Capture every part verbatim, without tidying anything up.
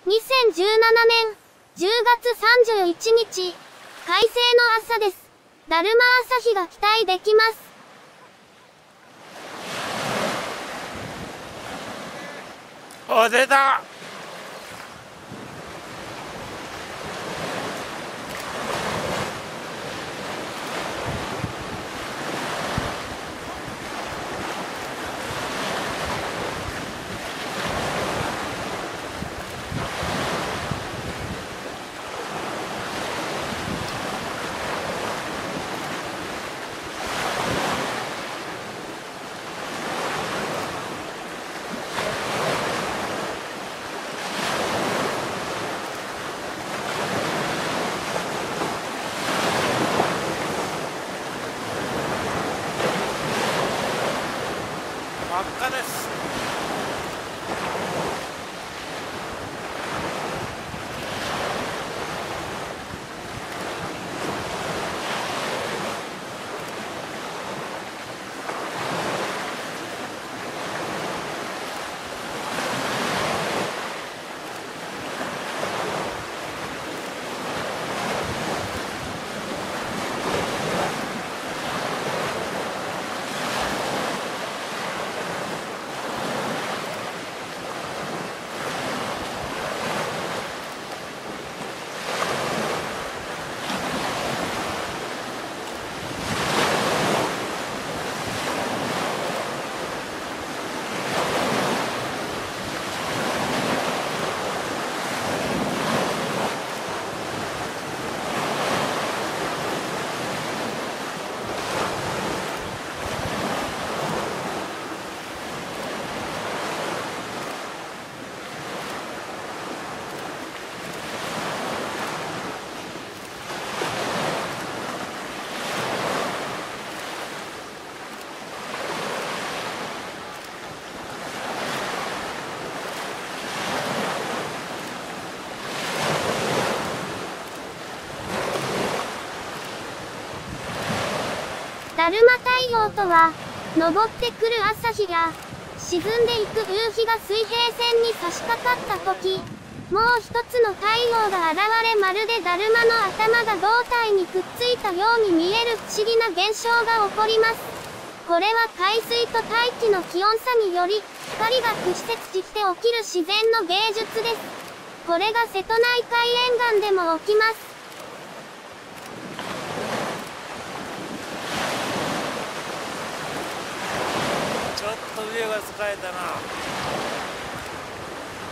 にせんじゅうななねんじゅうがつさんじゅういちにち、快晴の朝です。だるま朝日が期待できます。 お、出た。真っ赤です。 だるま太陽とは、昇ってくる朝日や、沈んでいく夕日が水平線に差し掛かった時、もう一つの太陽が現れまるでだるまの頭が胴体にくっついたように見える不思議な現象が起こります。これは海水と大気の気温差により、光が屈折して起きる自然の芸術です。これが瀬戸内海沿岸でも起きます。 ちょっと上が使えたな。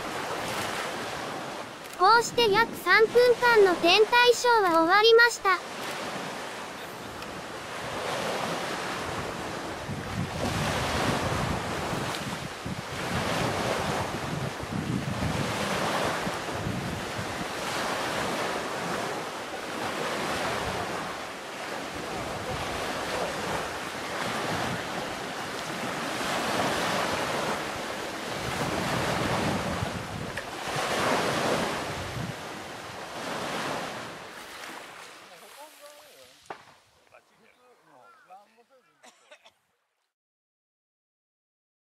こうして約さんぷんかんの天体ショーは終わりました。